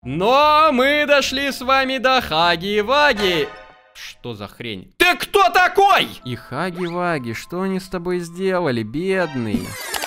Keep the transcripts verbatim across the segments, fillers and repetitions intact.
Но мы дошли с вами до Хаги-Ваги. Что за хрень? Ты кто такой? И Хаги-Ваги, что они с тобой сделали, бедный?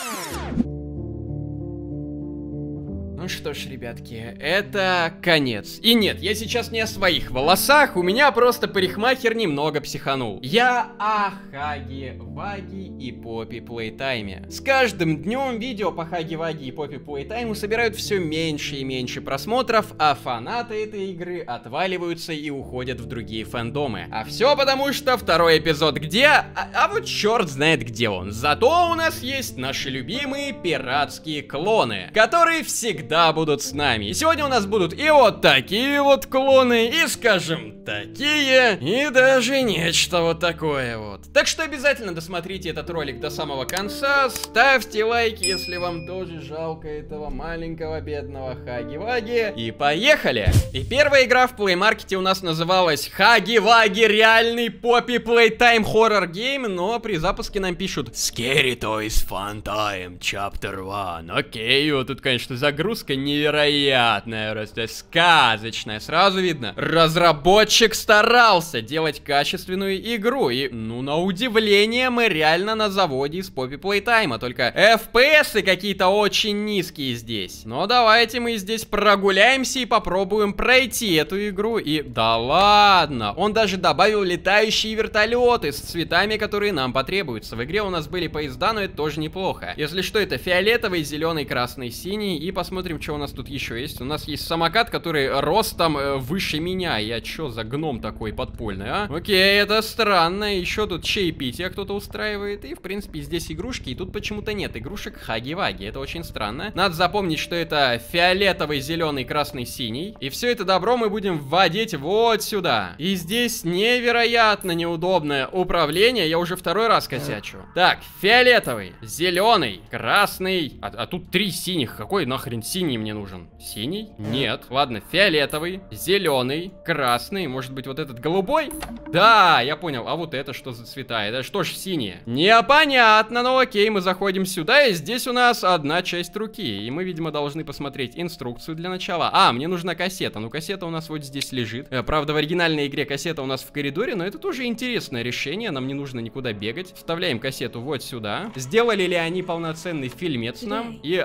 Ну что ж, ребятки, это конец. И нет, я сейчас не о своих волосах, у меня просто парикмахер немного психанул. Я о Хаги-Ваги и Поппи Плейтайме. С каждым днем видео по Хаги-Ваги и Поппи Плейтайму собирают все меньше и меньше просмотров, а фанаты этой игры отваливаются и уходят в другие фэндомы. А все потому, что второй эпизод где? А, а вот черт знает где он. Зато у нас есть наши любимые пиратские клоны, которые всегда будут с нами. И сегодня у нас будут и вот такие вот клоны, и, скажем, такие, и даже нечто вот такое вот. Так что обязательно досмотрите этот ролик до самого конца, ставьте лайк, если вам тоже жалко этого маленького бедного Хаги-Ваги. И поехали! И первая игра в плеймаркете у нас называлась Хаги-Ваги реальный Поппи Плейтайм хоррор гейм, но при запуске нам пишут Scary Toys Fun Time Chapter один. Окей, вот тут, конечно, загрузка невероятная, просто сказочная. Сразу видно, разработчик старался делать качественную игру. И, ну, на удивление, мы реально на заводе из Поппи Плейтайма. Только эф пи эсы какие-то очень низкие здесь. Но давайте мы здесь прогуляемся и попробуем пройти эту игру. И да ладно, он даже добавил летающие вертолеты с цветами, которые нам потребуются. В игре у нас были поезда, но это тоже неплохо. Если что, это фиолетовый, зеленый, красный, синий. И посмотрим, что у нас тут еще есть. У нас есть самокат, который ростом э, выше меня. Я чё за гном такой подпольный, а? Окей, это странно. Еще тут чаепитие кто-то устраивает. И, в принципе, здесь игрушки. И тут почему-то нет игрушек Хаги-Ваги. Это очень странно. Надо запомнить, что это фиолетовый, зеленый, красный, синий. И все это добро мы будем вводить вот сюда. И здесь невероятно неудобное управление. Я уже второй раз косячу. Так, фиолетовый, зеленый, красный. А, а тут три синих. Какой нахрен синий мне нужен? Синий? Нет. Ладно, фиолетовый, зеленый, красный. Может быть, вот этот голубой? Да, я понял. А вот это что за цвета? Это что ж синие? Непонятно, но окей, мы заходим сюда, и здесь у нас одна часть руки. И мы, видимо, должны посмотреть инструкцию для начала. А, мне нужна кассета. Ну, кассета у нас вот здесь лежит. Правда, в оригинальной игре кассета у нас в коридоре, но это тоже интересное решение. Нам не нужно никуда бегать. Вставляем кассету вот сюда. Сделали ли они полноценный фильмец нам? И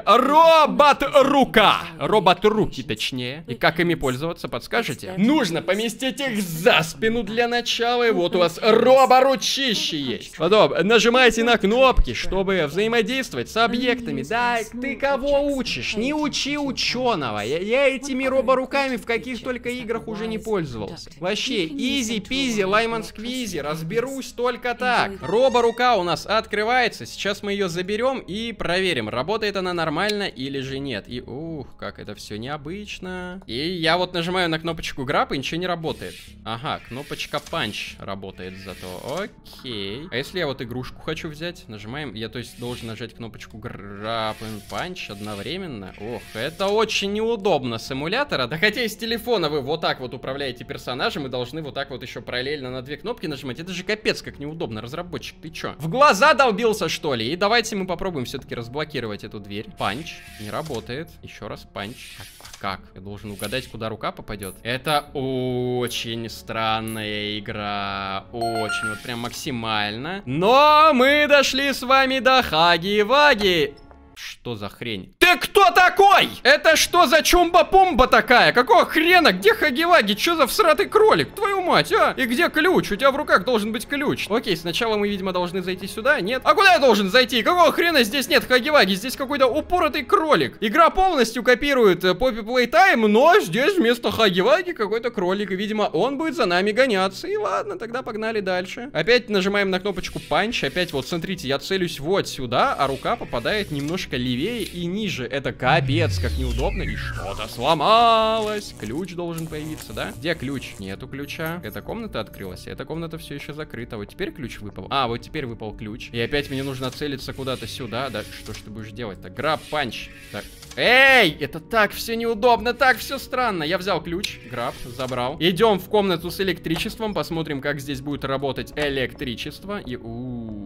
робот-рука! Робот-руки, точнее. И как ими пользоваться, подскажете? Нужно поместить их за спину для начала. И вот у вас робо-ручище есть. Потом нажимайте на кнопки, чтобы взаимодействовать с объектами. Да, ты кого учишь? Не учи ученого. Я, я этими робо-руками в каких только играх уже не пользовался. Вообще, изи-пизи, лаймон-сквизи. Разберусь только так. Робо-рука у нас открывается. Сейчас мы ее заберем и проверим, работает она нормально или же нет. И ух, как это все необычно. И я вот нажимаю на кнопочку граб, и ничего не работает. Ага, кнопочка панч работает зато. Окей. А если я вот игрушку хочу взять? Нажимаем. Я, то есть, должен нажать кнопочку граб и панч одновременно. Ох, это очень неудобно с эмулятора. Да хотя из телефона вы вот так вот управляете персонажем и должны вот так вот еще параллельно на две кнопки нажимать. Это же капец как неудобно. Разработчик, ты чё? В глаза долбился, что ли? И давайте мы попробуем все-таки разблокировать эту дверь. Панч. Не работает. Еще раз панч. Как? Я должен угадать, куда рука попадет. Это очень странная игра. Очень, вот прям максимально. Но мы дошли с вами до Хаги-Ваги. Что за хрень? Ты кто такой? Это что за чумба-пумба такая? Какого хрена? Где Хаги-Ваги? Что за всратый кролик? Твою мать, а? И где ключ? У тебя в руках должен быть ключ. Окей, сначала мы, видимо, должны зайти сюда. Нет? А куда я должен зайти? Какого хрена здесь нет Хаги-Ваги? Здесь какой-то упоротый кролик. Игра полностью копирует Поппи Плейтайм, но здесь вместо Хаги-Ваги какой-то кролик. И, видимо, он будет за нами гоняться. И ладно, тогда погнали дальше. Опять нажимаем на кнопочку панч. Опять вот, смотрите, я целюсь вот сюда, а рука попадает немножко левее и ниже. Это капец, как неудобно. И что-то сломалось. Ключ должен появиться, да? Где ключ? Нету ключа. Эта комната открылась. Эта комната все еще закрыта. Вот теперь ключ выпал. А, вот теперь выпал ключ. И опять мне нужно целиться куда-то сюда. Да, что ж ты будешь делать-то? Граб, панч. Так. Эй, это так все неудобно, так все странно. Я взял ключ, граб, забрал. Идем в комнату с электричеством, посмотрим, как здесь будет работать электричество. И ух,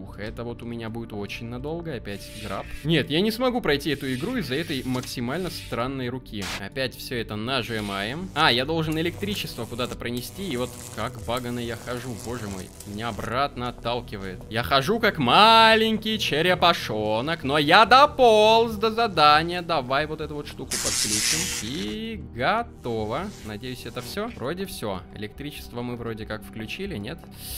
Ух, это вот у меня будет очень надолго. Опять граб. Нет, я не смогу пройти эту игру из-за этой максимально странной руки. Опять все это нажимаем. А, я должен электричество куда-то пронести. И вот как баганно я хожу, боже мой. Меня обратно отталкивает. Я хожу как маленький черепашонок. Но я дополз до задания. Давай вот эту вот штуку подключим. И готово. Надеюсь, это все? Вроде все. Электричество мы вроде как включили, нет?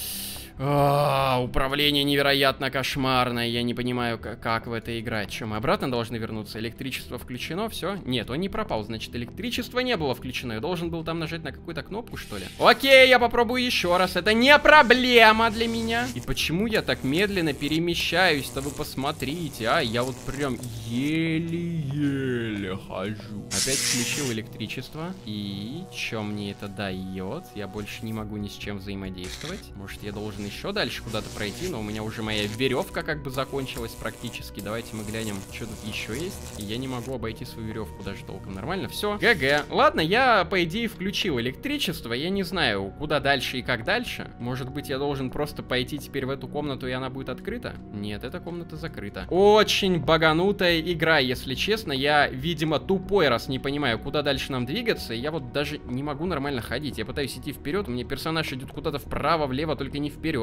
А, управление невероятно кошмарное. Я не понимаю, как в это играть. Что, мы обратно должны вернуться? Электричество включено, все? Нет, он не пропал, значит, электричество не было включено. Я должен был там нажать на какую-то кнопку, что ли? Окей, я попробую еще раз. Это не проблема для меня. И почему я так медленно перемещаюсь-то? Вы посмотрите, а? Я вот прям еле-еле хожу. Опять включил электричество. И что мне это дает? Я больше не могу ни с чем взаимодействовать. Может, я должен еще дальше куда-то пройти, но у меня уже моя веревка как бы закончилась практически. Давайте мы глянем, что тут еще есть. И я не могу обойти свою веревку даже толком. Нормально, все. ГГ. Ладно, я, по идее, включил электричество. Я не знаю, куда дальше и как дальше. Может быть, я должен просто пойти теперь в эту комнату, и она будет открыта? Нет, эта комната закрыта. Очень баганутая игра, если честно. Я, видимо, тупой, раз не понимаю, куда дальше нам двигаться. Я вот даже не могу нормально ходить. Я пытаюсь идти вперед, у меня персонаж идет куда-то вправо, влево, только не вперед.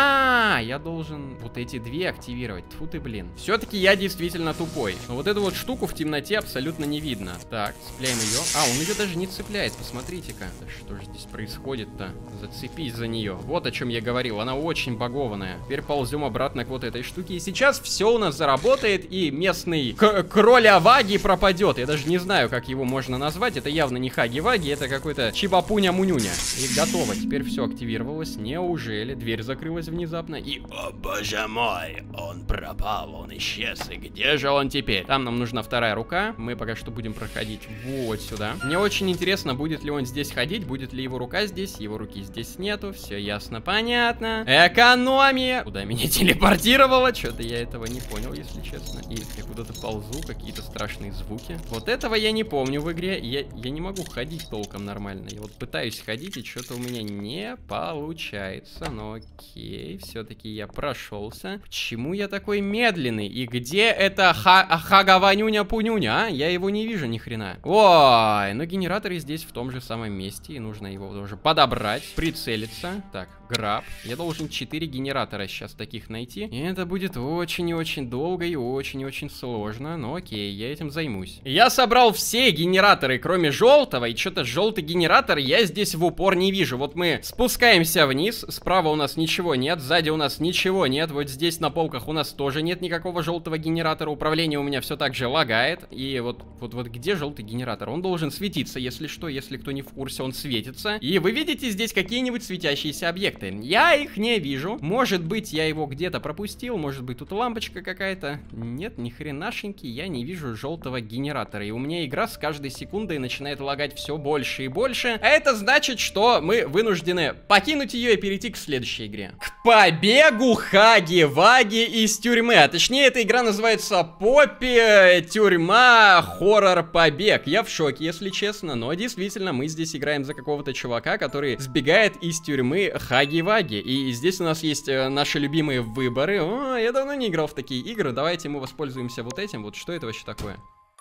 А, я должен вот эти две активировать. Тьфу ты, блин. Все-таки я действительно тупой. Но вот эту вот штуку в темноте абсолютно не видно. Так, цепляем ее. А, он ее даже не цепляет, посмотрите-ка. Да что же здесь происходит-то? Зацепись за нее. Вот о чем я говорил. Она очень багованная. Теперь ползем обратно к вот этой штуке. И сейчас все у нас заработает, и местный кроль-аваги пропадет. Я даже не знаю, как его можно назвать. Это явно не хаги-ваги, это какой-то чебапуня-мунюня. И готово. Теперь все активировалось. Неужели? Дверь закрылась внезапно, и, о боже мой, он пропал, он исчез, и где же он теперь? Там нам нужна вторая рука, мы пока что будем проходить вот сюда. Мне очень интересно, будет ли он здесь ходить, будет ли его рука здесь, его руки здесь нету, все ясно, понятно. Экономия! Куда меня телепортировало? Что-то я этого не понял, если честно. И я куда-то ползу, какие-то страшные звуки. Вот этого я не помню в игре, я, я не могу ходить толком нормально, я вот пытаюсь ходить, и что-то у меня не получается, но окей, все-таки я прошелся. Почему я такой медленный? И где это ха хагаванюня-пунюня, а? Я его не вижу ни хрена. Ой, но генератор здесь в том же самом месте, и нужно его тоже подобрать, прицелиться. Так, граб. Я должен четыре генератора сейчас таких найти. И это будет очень и очень долго и очень и очень сложно, но окей, я этим займусь. Я собрал все генераторы, кроме желтого, и что-то желтый генератор я здесь в упор не вижу. Вот мы спускаемся вниз, справа у нас ничего нет, сзади у нас ничего нет, вот здесь на полках у нас тоже нет никакого желтого генератора, управление у меня все так же лагает, и вот, вот, вот где желтый генератор? Он должен светиться, если что, если кто не в курсе, он светится, и вы видите здесь какие-нибудь светящиеся объекты. Я их не вижу, может быть, я его где-то пропустил, может быть, тут лампочка какая-то, нет, ни хренашеньки, я не вижу желтого генератора, и у меня игра с каждой секундой начинает лагать все больше и больше, а это значит, что мы вынуждены покинуть ее и перейти к следующей игре. К побегу хаги-ваги из тюрьмы. А точнее, эта игра называется Поппи Тюрьма Хоррор Побег. Я в шоке, если честно, но действительно мы здесь играем за какого-то чувака, который сбегает из тюрьмы хаги-ваги. И здесь у нас есть э, наши любимые выборы. О, я давно не играл в такие игры. Давайте мы воспользуемся вот этим. Вот что это вообще такое?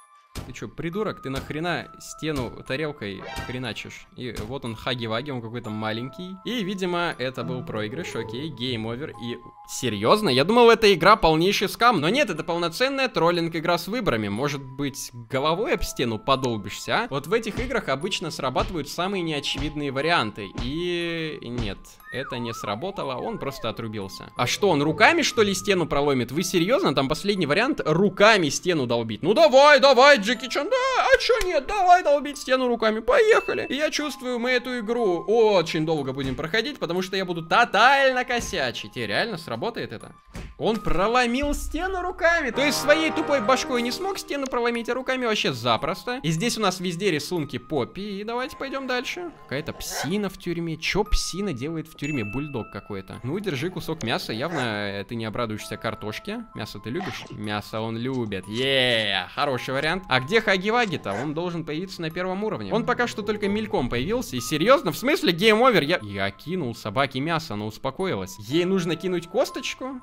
Ты чё, придурок? Ты нахрена стену тарелкой хреначишь? И вот он, хаги-ваги, он какой-то маленький. И, видимо, это был проигрыш, окей, гейм-овер. И... Серьезно? Я думал, это игра полнейший скам. Но нет, это полноценная троллинг-игра с выборами. Может быть, головой об стену подолбишься, а? Вот в этих играх обычно срабатывают самые неочевидные варианты. И... нет, это не сработало, он просто отрубился. А что, он руками, что ли, стену проломит? Вы серьезно? Там последний вариант руками стену долбить. Ну давай, давай, Джеки Чан, да, а чё нет, давай долбить стену руками, поехали. И я чувствую, мы эту игру очень долго будем проходить, потому что я буду тотально косячить. И реально сработает это? Он проломил стену руками, то есть своей тупой башкой не смог стену проломить, а руками вообще запросто. И здесь у нас везде рисунки Поппи, и давайте пойдем дальше. Какая-то псина в тюрьме, чё псина делает в тюрьме? Бульдог какой-то. Ну, держи кусок мяса, явно ты не обрадуешься картошке. Мясо ты любишь? Мясо он любит, еее, хороший вариант. А где хаги-ваги-то? Он должен появиться на первом уровне. Он пока что только мельком появился. И серьезно? В смысле гейм-овер? Я... Я кинул собаке мясо, она успокоилась. Ей нужно кинуть косточку? Но это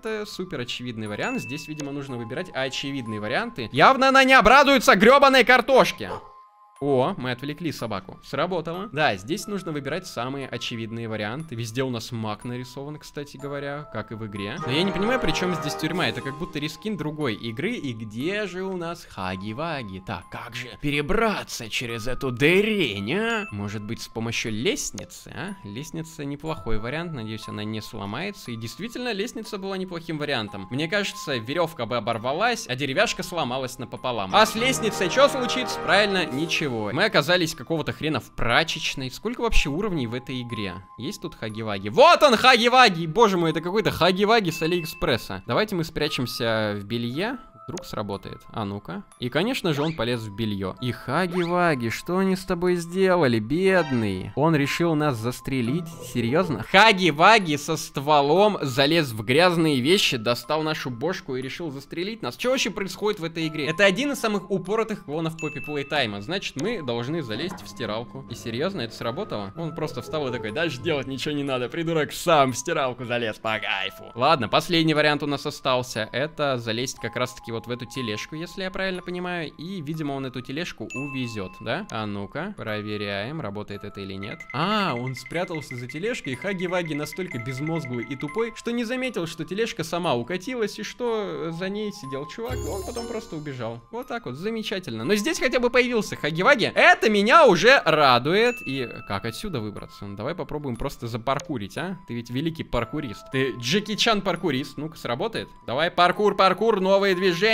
это супер очевидный вариант. Здесь, видимо, нужно выбирать очевидные варианты. Явно она не обрадуется гребаной картошке. О, мы отвлекли собаку. Сработало. Да, здесь нужно выбирать самые очевидные варианты. Везде у нас маг нарисован, кстати говоря, как и в игре. Но я не понимаю, при чем здесь тюрьма. Это как будто рескин другой игры. И где же у нас Хаги-Ваги? Так, как же перебраться через эту дырень, а? Может быть, с помощью лестницы, а? Лестница неплохой вариант. Надеюсь, она не сломается. И действительно, лестница была неплохим вариантом. Мне кажется, веревка бы оборвалась, а деревяшка сломалась напополам. А с лестницей что случится? Правильно, ничего. Мы оказались какого-то хрена в прачечной. Сколько вообще уровней в этой игре? Есть тут Хаги-Ваги? Вот он, Хаги-Ваги! Боже мой, это какой-то Хаги-Ваги с Алиэкспресса. Давайте мы спрячемся в белье. Вдруг сработает. А ну-ка. И, конечно же, он полез в белье. И Хаги-Ваги, что они с тобой сделали, бедный? Он решил нас застрелить? Серьезно? Хаги-Ваги со стволом залез в грязные вещи, достал нашу бошку и решил застрелить нас. Что вообще происходит в этой игре? Это один из самых упоротых клонов Poppy Playtime. Значит, мы должны залезть в стиралку. И серьезно, это сработало? Он просто встал и такой: дальше делать ничего не надо, придурок, сам в стиралку залез по кайфу. Ладно, последний вариант у нас остался. Это залезть как раз-таки вот в эту тележку, если я правильно понимаю. И, видимо, он эту тележку увезет, да? А ну-ка, проверяем, работает это или нет. А, он спрятался за тележкой, и Хаги-Ваги настолько безмозглый и тупой, что не заметил, что тележка сама укатилась, и что за ней сидел чувак. Он потом просто убежал. Вот так вот, замечательно. Но здесь хотя бы появился Хаги-Ваги. Это меня уже радует. И как отсюда выбраться? Ну, давай попробуем просто запаркурить, а? Ты ведь великий паркурист. Ты Джеки Чан паркурист. Ну-ка, сработает? Давай, паркур, паркур, новые движения.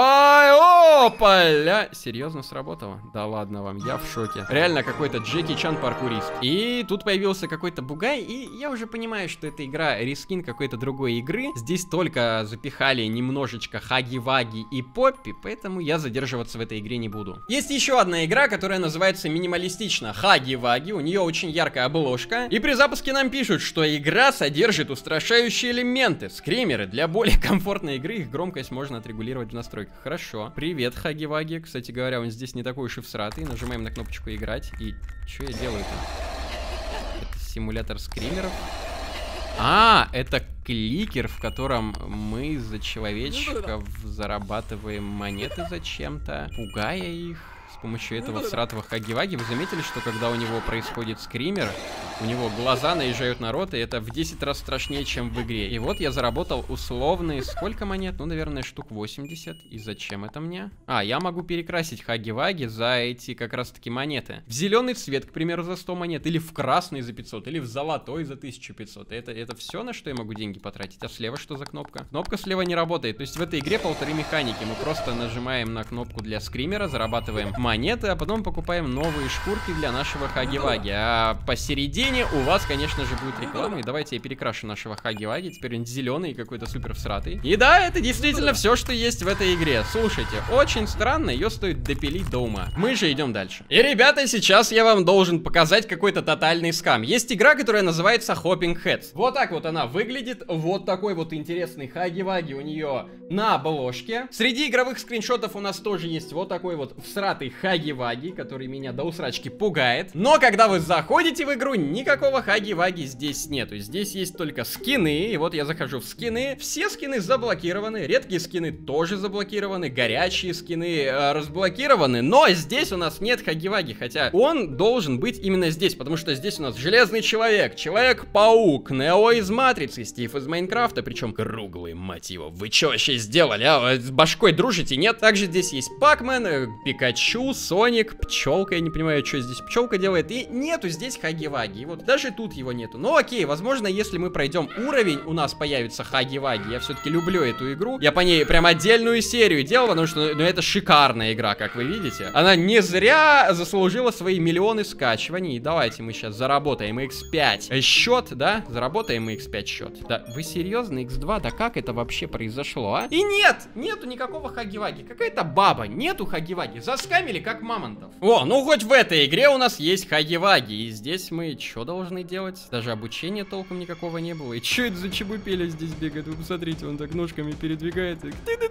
Давай, опаля. Серьезно сработало? Да ладно вам, я в шоке. Реально какой-то Джеки Чан паркурист. И тут появился какой-то бугай, и я уже понимаю, что эта игра рескин какой-то другой игры. Здесь только запихали немножечко Хаги-Ваги и Поппи, поэтому я задерживаться в этой игре не буду. Есть еще одна игра, которая называется минималистично Хаги-Ваги. У нее очень яркая обложка. И при запуске нам пишут, что игра содержит устрашающие элементы. Скримеры. Для более комфортной игры их громкость можно отрегулировать в настройках. Хорошо. Привет, Хаги-Ваги. Кстати говоря, он здесь не такой уж и всратый. Нажимаем на кнопочку играть. И что я делаю-то? Это симулятор скримеров. А, это кликер, в котором мы за человечков зарабатываем монеты зачем-то, пугая их. С помощью этого сратого Хаги-Ваги. Вы заметили, что когда у него происходит скример, у него глаза наезжают на рот, и это в десять раз страшнее, чем в игре. И вот я заработал условные сколько монет? Ну, наверное, штук восемьдесят. И зачем это мне? А, я могу перекрасить Хаги-Ваги за эти как раз-таки монеты. В зеленый цвет, к примеру, за сто монет, или в красный за пятьсот, или в золотой за тысячу пятьсот. Это, это все, на что я могу деньги потратить? А слева что за кнопка? Кнопка слева не работает. То есть в этой игре полторы механики. Мы просто нажимаем на кнопку для скримера, зарабатываем монеты. монеты, а потом покупаем новые шкурки для нашего Хаги-Ваги. А посередине у вас, конечно же, будет реклама. И давайте я перекрашу нашего Хаги-Ваги. Теперь он зеленый, какой-то супер всратый. И да, это действительно все, что есть в этой игре. Слушайте, очень странно, ее стоит допилить до ума. Мы же идем дальше. И, ребята, сейчас я вам должен показать какой-то тотальный скам. Есть игра, которая называется Hopping Heads. Вот так вот она выглядит. Вот такой вот интересный Хаги-Ваги у нее на обложке. Среди игровых скриншотов у нас тоже есть вот такой вот всратый Хаги-Ваги, который меня до усрачки пугает. Но когда вы заходите в игру, никакого Хаги-Ваги здесь нету. Здесь есть только скины. И вот я захожу в скины. Все скины заблокированы. Редкие скины тоже заблокированы. Горячие скины э, разблокированы. Но здесь у нас нет Хаги-Ваги. Хотя он должен быть именно здесь. Потому что здесь у нас Железный Человек, Человек-паук, Нео из Матрицы, Стив из Майнкрафта. Причем круглый, мать его. Вы что вообще сделали? А? С башкой дружите? Нет? Также здесь есть Пакмен, Пикачу, Соник, Пчелка. Я не понимаю, что здесь Пчелка делает. И нету здесь Хаги-Ваги. И вот даже тут его нету. Ну окей, возможно, если мы пройдем уровень, у нас появится Хаги-Ваги. Я все-таки люблю эту игру. Я по ней прям отдельную серию делал, потому что ну, это шикарная игра, как вы видите. Она не зря заслужила свои миллионы скачиваний. И давайте мы сейчас заработаем икс пять счет, да? Заработаем икс пять счет. Да, вы серьезно, икс два? Да как это вообще произошло, а? И нет, нету никакого Хаги-Ваги. Какая-то баба, нету Хаги-Ваги. Заскамили как мамонтов. О, ну хоть в этой игре у нас есть хаги-ваги. И здесь мы что должны делать? Даже обучения толком никакого не было. И что это за чебупеля здесь бегает? Вы посмотрите, он так ножками передвигается.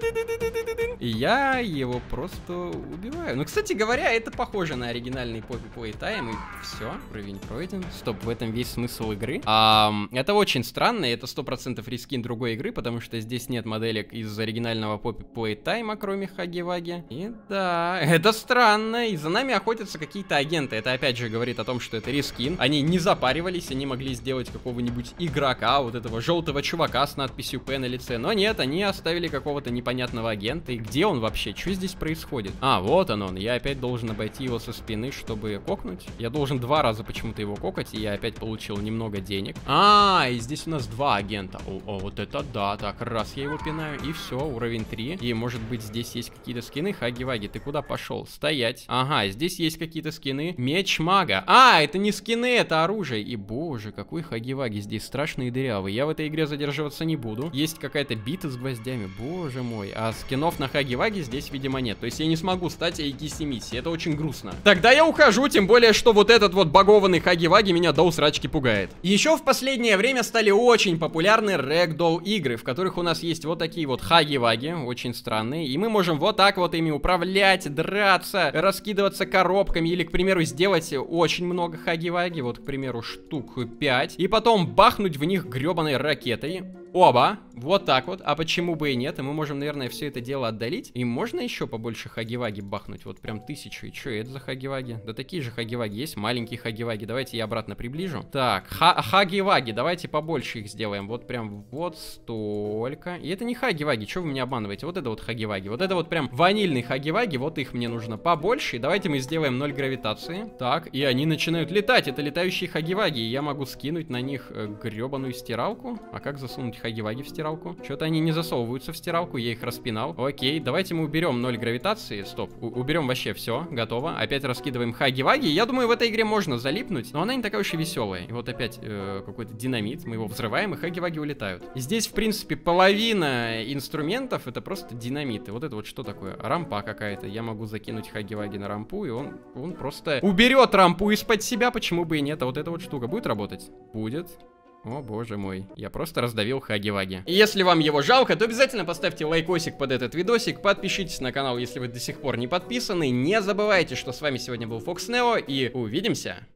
И я его просто убиваю. Ну, кстати говоря, это похоже на оригинальный Poppy Playtime. И все, уровень пройден. Стоп, в этом весь смысл игры. А, это очень странно, это сто процентов рескин другой игры, потому что здесь нет моделек из оригинального Poppy Playtime, кроме хаги-ваги. И да, это странно. И за нами охотятся какие-то агенты. Это опять же говорит о том, что это рескин. Они не запаривались, они могли сделать какого-нибудь игрока, вот этого желтого чувака с надписью П на лице. Но нет, они оставили какого-то непонятного агента. И где он вообще? Что здесь происходит? А, вот он он. Я опять должен обойти его со спины, чтобы кокнуть. Я должен два раза почему-то его кокать, и я опять получил немного денег. А, и здесь у нас два агента. О, о, вот это да. Так, раз я его пинаю, и все, уровень три. И может быть здесь есть какие-то скины. Хаги-ваги, ты куда пошел? Стоять. Ага, здесь есть какие-то скины. Меч мага. А, это не скины, это оружие. И боже, какой хаги-ваги здесь страшный и дырявый. Я в этой игре задерживаться не буду. Есть какая-то бита с гвоздями. Боже мой. А скинов на хаги-ваги здесь, видимо, нет. То есть я не смогу стать Айкиси Мисси. Это очень грустно. Тогда я ухожу, тем более, что вот этот вот багованный хаги-ваги меня до усрачки пугает. Еще в последнее время стали очень популярны рэгдолл игры, в которых у нас есть вот такие вот хаги-ваги, очень странные. И мы можем вот так вот ими управлять, драться, раскидываться коробками. Или, к примеру, сделать очень много хаги-ваги. Вот, к примеру, штук пять. И потом бахнуть в них гребаной ракетой. Оба. Вот так вот. А почему бы и нет? И мы можем, наверное, все это дело отдалить. И можно еще побольше хаги-ваги бахнуть? Вот прям тысячу. И что это за хаги-ваги? Да такие же хаги-ваги есть. Маленькие хаги-ваги. Давайте я обратно приближу. Так, ха хаги-ваги. Давайте побольше их сделаем. Вот прям вот столько. И это не хаги-ваги. Что вы меня обманываете? Вот это вот хаги-ваги. Вот это вот прям ванильные хаги-ваги. Вот их мне нужно побольше. И давайте мы сделаем ноль гравитации. Так, и они начинают летать. Это летающие хаги-ваги. И я могу скинуть на них э, гребаную стиралку. А как засунуть хаги-ваги в стиралку? Что-то они не засовываются в стиралку, я их распинал. Окей, давайте мы уберем ноль гравитации. Стоп, У уберем вообще все, готово. Опять раскидываем хаги-ваги. Я думаю, в этой игре можно залипнуть, но она не такая уж и веселая. И вот опять э, какой-то динамит, мы его взрываем, и хаги-ваги улетают. И здесь, в принципе, половина инструментов это просто динамиты. Вот это вот что такое? Рампа какая-то. Я могу закинуть хаги-ваги на рампу, и он, он просто уберет рампу из-под себя, почему бы и нет. А вот эта вот штука будет работать? Будет. О, боже мой, я просто раздавил хаги-ваги. И если вам его жалко, то обязательно поставьте лайкосик под этот видосик, подпишитесь на канал, если вы до сих пор не подписаны. Не забывайте, что с вами сегодня был Фокс Нео, и увидимся!